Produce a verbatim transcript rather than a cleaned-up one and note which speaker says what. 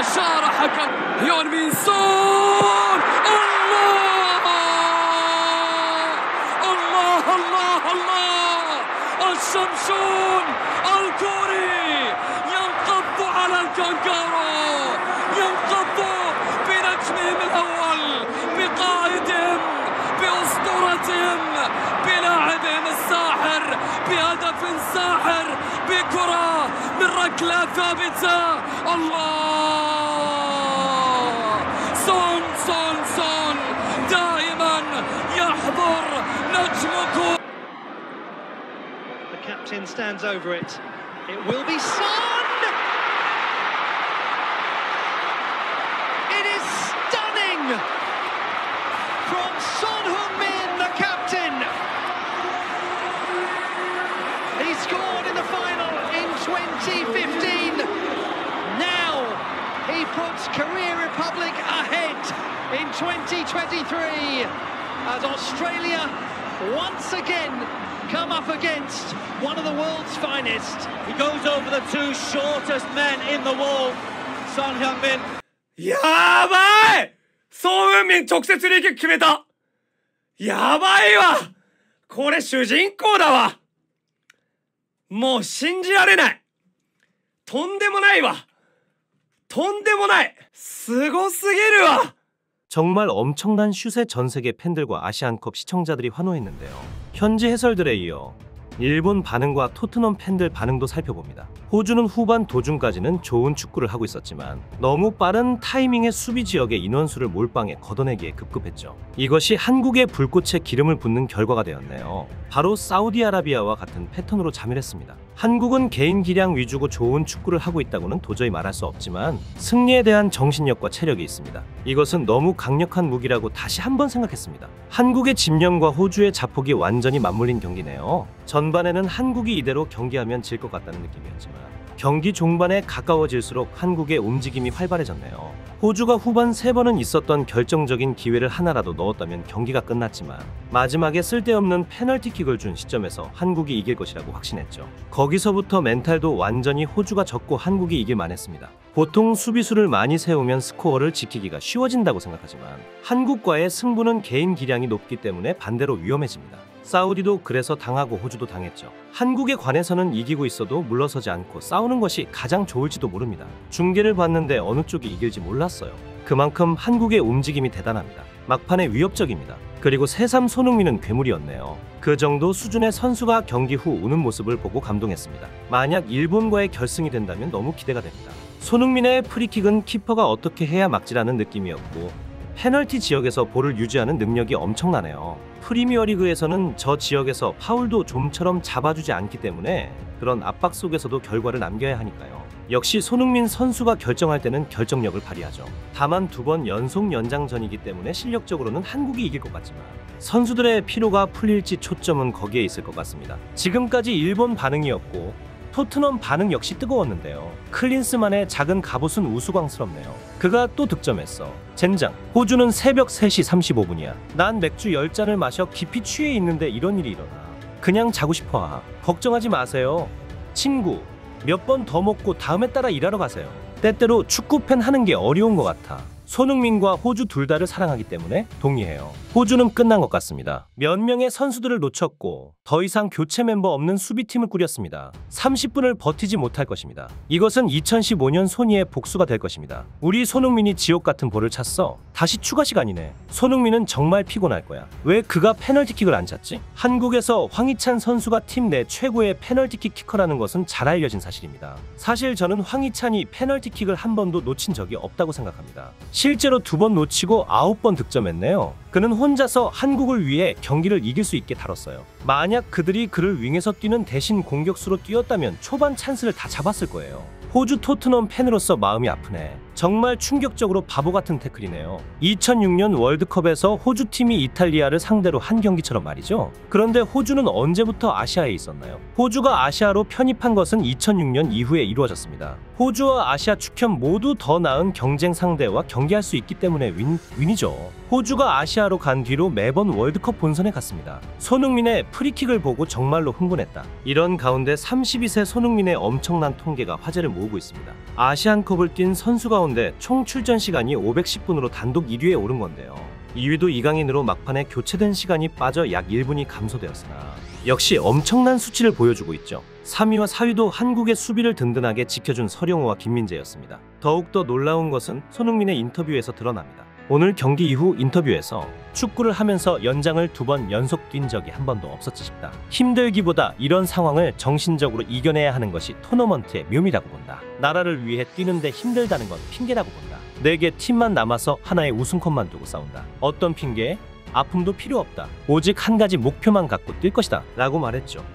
Speaker 1: إشارة حكم هيون مين سون. الله الله الله الله الشمشون الكوري ينقض على الكانجارو، ينقض بنجمهم الأول، بقائدهم، بأسطورتهم، بلاعبهم الساحر، بهدف ساحر، بكرة من ركلة ثابتة. الله سون سون سون دائما يحضر نجمكم.
Speaker 2: The captain stands over it. It will be Son! It is stunning from Son Heung-min, the captain. He scored in the final in twenty fifteen. Now he puts Korea Republic ahead in twenty twenty-three as Australia once again come up against one of the world's finest.
Speaker 3: He goes over the two shortest men in the wall. Son Heung-min.
Speaker 4: やばい！ソン・フンミン直接リーキック決めた。やばいわ。これ主人公だわ。もう信じられない。とんでもないわ。とんでもない。すごすぎるわ。
Speaker 5: 정말 엄청난 슛에 전세계 팬들과 아시안컵 시청자들이 환호했는데요. 현지 해설들에 이어 일본 반응과 토트넘 팬들 반응도 살펴봅니다. 호주는 후반 도중까지는 좋은 축구를 하고 있었지만 너무 빠른 타이밍의 수비 지역의 인원수를 몰빵해 걷어내기에 급급했죠. 이것이 한국의 불꽃에 기름을 붓는 결과가 되었네요. 바로 사우디아라비아와 같은 패턴으로 자멸했습니다. 한국은 개인 기량 위주고 좋은 축구를 하고 있다고는 도저히 말할 수 없지만 승리에 대한 정신력과 체력이 있습니다. 이것은 너무 강력한 무기라고 다시 한번 생각했습니다. 한국의 집념과 호주의 자폭이 완전히 맞물린 경기네요. 전반에는 한국이 이대로 경기하면 질 것 같다는 느낌이었지만 경기 종반에 가까워질수록 한국의 움직임이 활발해졌네요. 호주가 후반 세 번은 있었던 결정적인 기회를 하나라도 넣었다면 경기가 끝났지만 마지막에 쓸데없는 페널티킥을 준 시점에서 한국이 이길 것이라고 확신했죠. 거기서부터 멘탈도 완전히 호주가 졌고 한국이 이길 만했습니다. 보통 수비수를 많이 세우면 스코어를 지키기가 쉬워진다고 생각하지만 한국과의 승부는 개인 기량이 높기 때문에 반대로 위험해집니다. 사우디도 그래서 당하고 호주도 당했죠. 한국에 관해서는 이기고 있어도 물러서지 않고 싸우는 것이 가장 좋을지도 모릅니다. 중계를 봤는데 어느 쪽이 이길지 몰랐어요. 그만큼 한국의 움직임이 대단합니다. 막판에 위협적입니다. 그리고 새삼 손흥민은 괴물이었네요. 그 정도 수준의 선수가 경기 후 우는 모습을 보고 감동했습니다. 만약 일본과의 결승이 된다면 너무 기대가 됩니다. 손흥민의 프리킥은 키퍼가 어떻게 해야 막지라는 느낌이었고 페널티 지역에서 볼을 유지하는 능력이 엄청나네요. 프리미어리그에서는 저 지역에서 파울도 좀처럼 잡아주지 않기 때문에 그런 압박 속에서도 결과를 남겨야 하니까요. 역시 손흥민 선수가 결정할 때는 결정력을 발휘하죠. 다만 두 번 연속 연장전이기 때문에 실력적으로는 한국이 이길 것 같지만 선수들의 피로가 풀릴지 초점은 거기에 있을 것 같습니다. 지금까지 일본 반응이었고 토트넘 반응 역시 뜨거웠는데요. 클린스만의 작은 갑옷은 우스꽝스럽네요. 그가 또 득점했어. 젠장. 호주는 새벽 세 시 삼십오 분이야. 난 맥주 열 잔을 마셔 깊이 취해 있는데 이런 일이 일어나. 그냥 자고 싶어 하. 걱정하지 마세요. 친구. 몇 번 더 먹고 다음에 따라 일하러 가세요. 때때로 축구팬 하는 게 어려운 것 같아. 손흥민과 호주 둘 다를 사랑하기 때문에 동의해요. 호주는 끝난 것 같습니다. 몇 명의 선수들을 놓쳤고 더 이상 교체 멤버 없는 수비팀을 꾸렸습니다. 삼십 분을 버티지 못할 것입니다. 이것은 이천십오 년 소니의 복수가 될 것입니다. 우리 손흥민이 지옥 같은 볼을 찼어. 다시 추가 시간이네. 손흥민은 정말 피곤할 거야. 왜 그가 페널티킥을 안 찼지? 한국에서 황희찬 선수가 팀 내 최고의 페널티킥 키커라는 것은 잘 알려진 사실입니다. 사실 저는 황희찬이 페널티킥을 한 번도 놓친 적이 없다고 생각합니다. 실제로 두 번 놓치고 아홉 번 득점했네요. 그는 혼자서 한국을 위해 경기를 이길 수 있게 다뤘어요. 만약 그들이 그를 윙에서 뛰는 대신 공격수로 뛰었다면 초반 찬스를 다 잡았을 거예요. 호주 토트넘 팬으로서 마음이 아프네. 정말 충격적으로 바보 같은 태클이네요. 이천육 년 월드컵에서 호주팀이 이탈리아를 상대로 한 경기처럼 말이죠. 그런데 호주는 언제부터 아시아에 있었나요? 호주가 아시아로 편입한 것은 이천육 년 이후에 이루어졌습니다. 호주와 아시아 축협 모두 더 나은 경쟁 상대와 경기할 수 있기 때문에 윈, 윈이죠. 호주가 아시아로 간 뒤로 매번 월드컵 본선에 갔습니다. 손흥민의 프리킥을 보고 정말로 흥분했다. 이런 가운데 삼십이 세 손흥민의 엄청난 통계가 화제를 모으고 있습니다. 아시안컵을 뛴 선수 가운데 가운데 총 출전 시간이 오백십 분으로 단독 일 위에 오른 건데요. 이 위도 이강인으로 막판에 교체된 시간이 빠져 약 일 분이 감소되었으나 역시 엄청난 수치를 보여주고 있죠. 삼 위와 사 위도 한국의 수비를 든든하게 지켜준 서령우와 김민재였습니다. 더욱더 놀라운 것은 손흥민의 인터뷰에서 드러납니다. 오늘 경기 이후 인터뷰에서 축구를 하면서 연장을 두 번 연속 뛴 적이 한 번도 없었지 싶다. 힘들기보다 이런 상황을 정신적으로 이겨내야 하는 것이 토너먼트의 묘미라고 본다. 나라를 위해 뛰는데 힘들다는 건 핑계라고 본다. 내게 팀만 남아서 하나의 우승컵만 두고 싸운다. 어떤 핑계? 아픔도 필요 없다. 오직 한 가지 목표만 갖고 뛸 것이다 라고 말했죠.